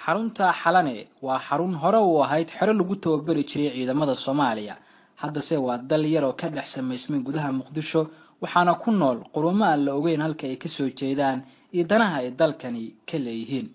xarunta xalane waa xarun hore u ahayd xero lagu tababari jiray ciidamada Soomaaliya haddase waa dal yar oo ka dhex samaysmay gudaha Muqdisho waxaana ku nool quruumo aan la ogeyn halka ay ka soo jeedaan iyo danaha ay dalkani ka leeyihiin.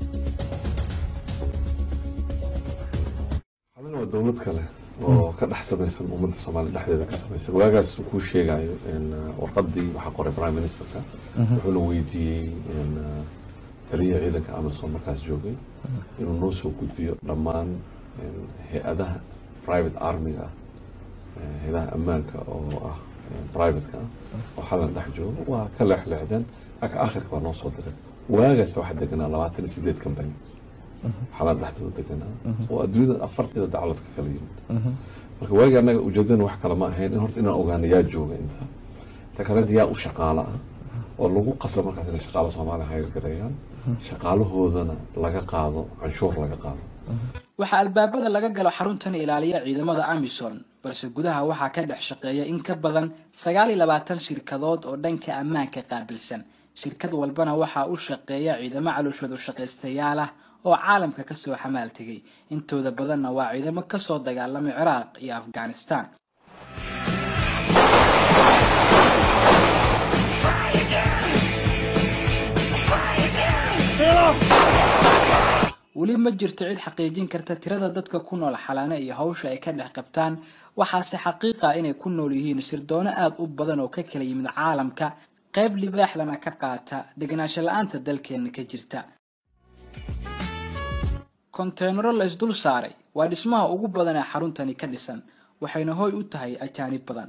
xalane waa dawlad kale oo ka dhex samaysan ummadda Soomaaliya dhexdeeda ka samaysan waagaas uu sheegayo in warqadii waxa qoray Prime Ministerka wuxuu weydiiyay in taliya ciidanka Amazon markaas joogay inuu noo soo gudbiyo dhammaan hay'adaha private army-ga hay'adaha ammaanka oo ah private-ka oo xalan dhex jooga waa ka leexleexdeen aakhirka waa noo soo diray waagaas waxa deganaa 28 company xalan dhexdooda deganaa oo adduunyada afartida dacladka kala yimid marka waagi anaga ujeedana wax kale ma ahayn in horta inaan ogaano yaa jooga inta ta kale yaa u shaqaala oo lagu qasbo markaas in shaqaalaha Soomaaliya hayr gareeyaan shaqaalahoodana laga qaado canshuur laga qaado waxa albaabada laga galo xaruntan ilaaliya ciidamada Amazon balse gudaha waxa ka dhex shaqeeya in ka badan 29 shirkadood oo dhanka ammaanka qaabilsan shirkad walbana waxa uu shaqeeya ciidamo calooshooda shaqaystayaal ah oo caalamka ka soo xamaal tagay intooda badanna waa ciidamo ka soo dagaalamay Ciraaq iyo Afghanistan wali ma jirto cid xaqiijin karta tirada dadka ku nool xalane iyo hawsha ay ka dhex qabtaan waxaase xaqiiqa inay ku nool yihiin sirdoona aad u badan oo ka kala yimid caalamka qayb libaax lana ka qaata deganaansho la'aanta dalkeena ka jirta container la isdul saaray waa dhismaha ugu badan ee xaruntani ka dhisan waxayna hooy u tahay ajaanib badan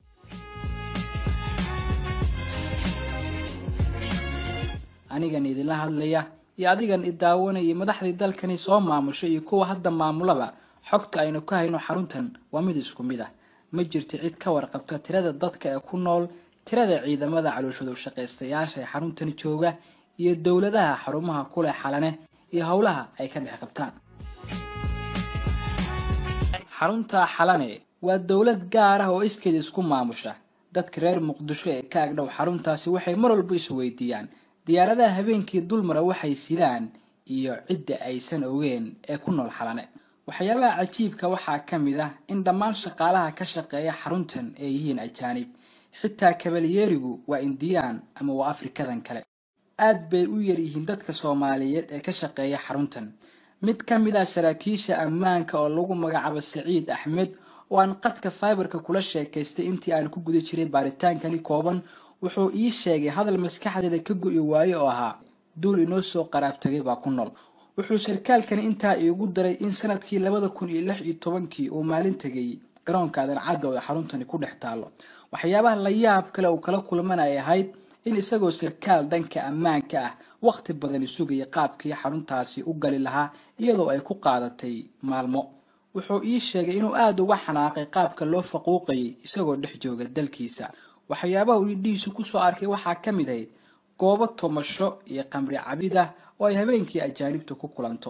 anigan idinla hadlaya iyo adigan idaawanaya madaxdii dalkani soo maamushay iyo kuwa hadda maamulaba xogta aynu ka hayno xaruntan waa mid isku mid ah ma jirto cid ka warqabta tirada dadka ee ku nool tirada ciidamada calooshooda shaqaystayaasha ee xaruntani jooga iyo dawladaha xarumaha ku leh xalane iyo hawlaha ay ka dhex qabtaan xarunta xalane waa dawlad gaar ah oo iskeed isku maamusha dadka reer Muqdisho ee ka agdhow xaruntaasi waxay mar walba is weydiiyaan diyaaradaha habeenkii dulmara waxay sidaan iyo cidda aysan ogeyn ee ku nool xalane waxyaabaha cajiibka waxaa kamid ah in dhammaan shaqaalaha ka shaqeeya xaruntan ay yihiin ajaanib xitaa kabalyeerigu waa Indiyaan ama waa Afrikadan kale aad bay u yar yihiin dadka Soomaaliyeed ee ka shaqeeya xaruntan mid kamid ah saraakiisha ammaanka oo lagu magacaabo Saciid Axmed oo aan qadka fiberka kula sheekaystay intii aan ku guda jiray baaritaankani kooban wuxuu ii sheegay hadal maskaxdeeda ka go'i waayo oo ahaa duul inoo soo qaraabtagay baa ku nool wuxuu sarkaalkan intaa iigu daray in sanadkii 2016 uu maalin tagay garoonka aadan cadda oo xaruntani ku dhex taalo waxyaabaha la yaab kale oo kala kulmanay ahayd in isagoo sarkaal dhanka ammaanka ah waqti badan isugay qaabkii xaruntaasi u gali lahaa iyadoo ay ku qaadatay maalmo wuxuu ii sheegay inuu aad uga xanaaqay qaabka loo faquuqay isagoo dhex jooga dalkiisa waxyaabaha uu dhiisu ku soo arkay waxa kamid ah goobo tomasho iyo qamri cabida oo ay habeenkii ajaanibtu ku kulanto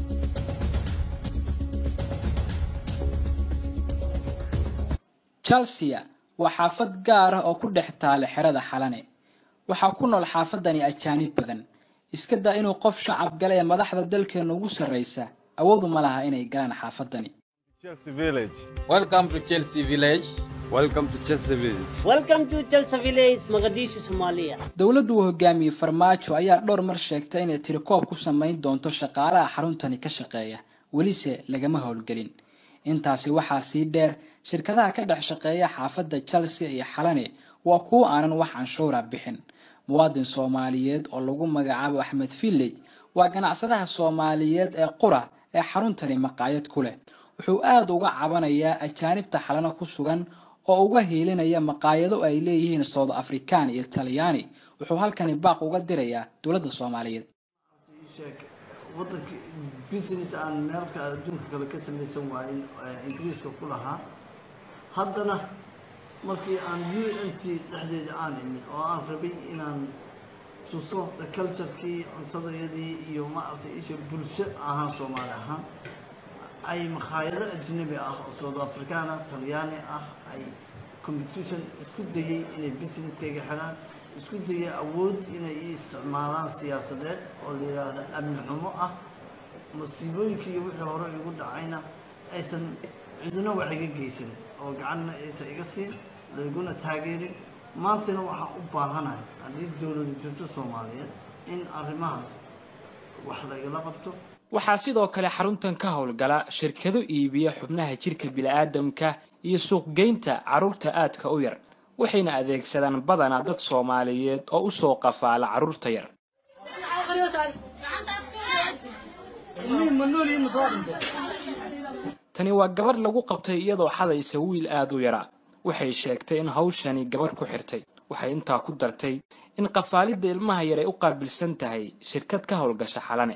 Chelsea waa xaafad gaar ah oo ku dhex taal xerada xalane waxa ku nool xaafadani ajaanib badan iska daa inuu qof shacab galay madaxda dalkeena ugu sareysa awood uma laha inay galaan xaafadani Chelsea Village. Welcome to Chelsea Village. Welcome to Chelsea Village. Welcome to Chelsea Village, Mogadishu, Somalia. dawladdu hogaamiye Farmaajo ayaa dhowr mar sheegtay inay tirikoob ku sameyn doonto shaqaalaha xaruntani ka shaqeeya walise lagama howlgelin intaasi waxa sii dheer shirkadaha ka dhex shaqeeya xaafadda Chelsea iyo xalane waa kuwa aanan wax canshuur bixin muwaadin Soomaaliyeed oo lagu magacaabo Axmed Village waa ganacsadaha Soomaaliyeed ee qura ee xaruntani maqaayad ku leh wuxuu aad uga cabanayaa ajaanibta xalana ku sugan oo uga heelinaya maqaayado ay leeyihiin South African iyo Talyaani wuxuu halkani baaq uga dirayaa dawladda Soomaaliyeed wadanka business aan meelka adduunka kale ka samaysan waayeen Ingiriiska ku lahaa haddana markii aan UNT dhexdeeda aan imid oo aan rabay inaan tuso culture-kii cuntadayadii iyo maartay isha bulsho ahaan Soomaali ahaan ay maqaayado ajnabi ah oo South African Talyaani ah ay competition isku dayay inay business-kayga xiraan isku dayay awood inay isticmaalaan siyaasadeed oo la yiraahdo amni xumo ah masiibooyinkii wixii hore igu dhacayna aysan cidina wax iga geysan oo gacanna aysan iga siin layguna taageerin maantana waxaan u baahanahay haddii dowladu jirto Soomaaliyeed in arrimahaas wax lagala qabto. waxaa sidoo kale xaruntan ka howlgala shirkado iibiya xubnaha jirka bini'aadamka iyo suuqgeynta carruurta aadka u yar waxayna adeegsadaan badanaa dad Soomaaliyeed oo u soo qafaala carruurta yar. tani waa gabar lagu qabtay iyadoo xadaysa wiil aad u yara waxay sheegtay in hawshani gabar ku xirtay waxay intaa ku dartay in qafaalida ilmaha yar ay u qaabilsan tahay shirkad ka howlgasha Xalane.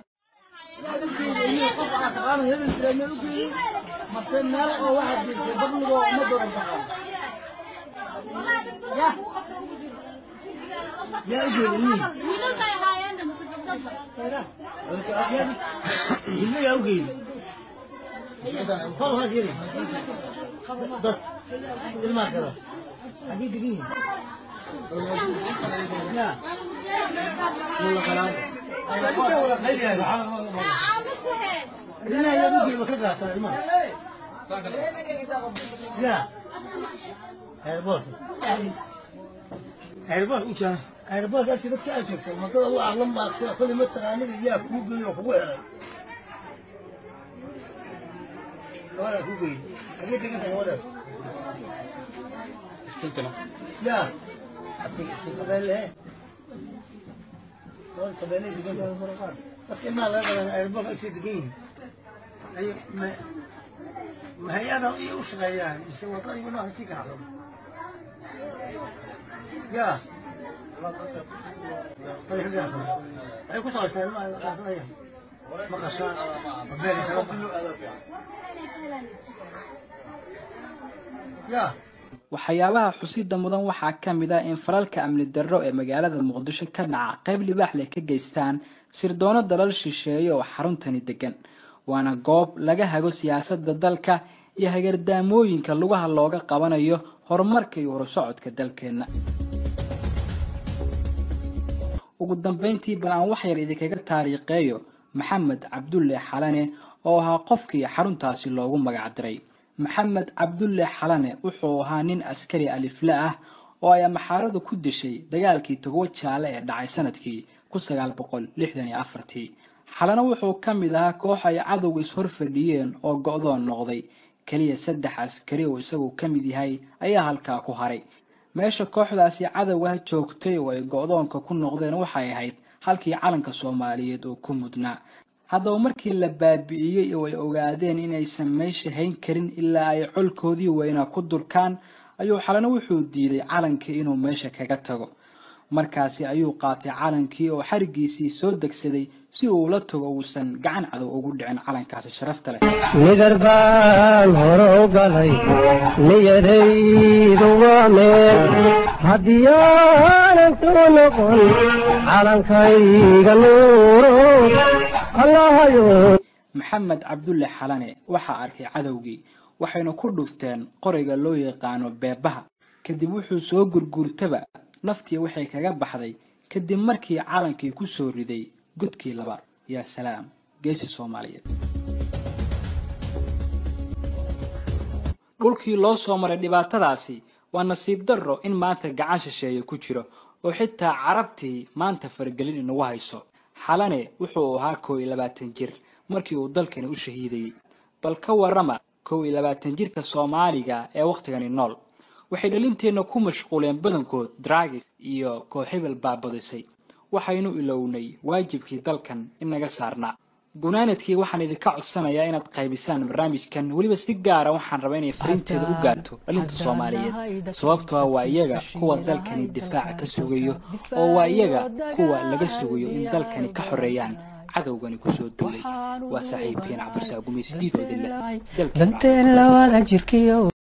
ما هي أنا وش غيان يسوي طيب ولا هسيك عصام يا طيب يا عصام أي كوس عصام ما عصام ما قشان مبالي يا waxyaabaha xusida mudan waxaa ka mid ah in falalka amni darro ee magaalada Muqdisho ka dhaca qayb libaax leh ka geystaan sirdoonno dalal shisheeye oo xaruntani degan waana goob laga hago siyaasadda dalka iyo hagardaamooyinka lugaha looga qabanayo horumarka iyo horusocodka dalkeena. ugu dambeyntii baan wax yar idinkaga taariikheeyo Maxamed Cabdulle Xalane oo ahaa qofkii xaruntaasi loogu magac diray. Maxamed Cabdulle Xalane wuxuu ahaa nin askari alifla ah oo ay maxaaradu ku dishay dagaalkii Togo Jaale ee dhacay sanadkii 1964. Xalane wuxuu ka mid ahaa koox ay cadowga is horfadhiyeen oo go'doon noqday kaliya 3 askari oo isagu ka mid yahay ayaa halkaa ku haray. meesha kooxdaasi cadowga joogtay oo ay go'doonka ku noqdeen waxay ahayd halkii calanka Soomaaliyeed oo ku mudnaa. haddaba markii la baabi'iyay oo ay ogaadeen inaysan meesha hayn karin ilaa ay colkoodii weyna ku durkaan ayuu Xalane wuxuu diiday calankii inuu meesha kaga tago. markaasi ayuu qaatay calankii oo xarigiisii soo degsaday si uu la tago uusan gacan cadow ugu dhicin calankaasi sharafta leh. nidarban hore u galay niyadaydu waa meel haddii aanan soo noqon calankayga nuuro allahayo. Maxamed Cabdulle Xalane waxaa arkay cadowgii waxayna ku dhufteen qoriga loo yaqaano beebaha kadib wuxuu soo gurgurtaba naftii waxay kaga baxday kadib markii calankii ku soo riday godkii laba. ya salaam geesi Soomaaliyeed. dhulkii loo soo maray dhibaatadaasi waa nasiib darro in maanta gacan shisheeye ku jiro oo xitaa carabtii maanta fargelin inagu hayso. Xalane wuxuu ahaa 22 jir markii uu dalkani u shahiiday bal ka warama 22 jirka Soomaaliga ee waqtigani nool waxay dhalinteena ku mashquuleen badankood drugs iyo kooxibal baabadisay waxaynu ilownay waajibkii dalkan inaga saarnaa. gunaanadkii waxaan idinka codsanayaa inaad qaybisaan barnaamijkan waliba si gaar ah waxaan rabaa inay fariinteeda u gaarto dhalinta Soomaaliyeed sababtoo ah waa iyaga kuwa dalkani difaaca ka sugayo oo waa iyaga kuwa laga sugayo in dalkani ka xoreeyaan cadowgani ku soo duulay. waa saaxiibkeen Cabdirsaaq Gumaysi diidooda leh dalka